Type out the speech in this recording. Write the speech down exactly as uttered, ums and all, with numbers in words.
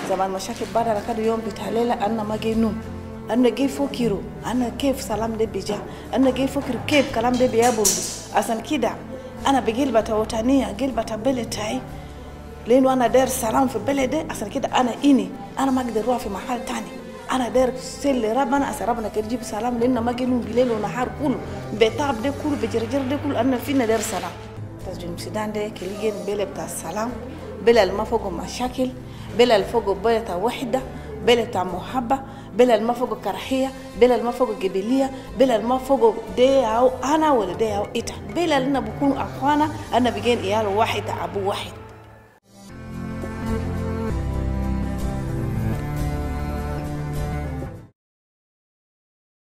زمان مشاكل بدر كده يوم بتهليلة أنا ما جي نوم أنا جي فكروا أنا كيف سلام ده بيجا أنا جي فكر كيف كلام ده بيابول عشان كده أنا بقلبة وطنية قلبة بلدي لأنه أنا داير سلام في بلدي عشان كده أنا إني أنا ما أقدر أروح في محل تاني أنا داير سل ربنا عشان ربنا كده يجيب سلام لأن ما جينون بليل ونهار كله بتعب ده كله بجرجر ده كله أنا فينا داير سلام جنوب السودان ده كليين بلد بتاع السلام بلد ما فوقه مشاكل بلد فوقه بلد وحدة بلد محبة بلد ما فوقه كراهية بلد ما فوقه قبلية بلد ما فوقه ده أو أنا ولا ده أو إنت بلد لنا بكون أخوانا أنا بجين إيال واحد أبو واحد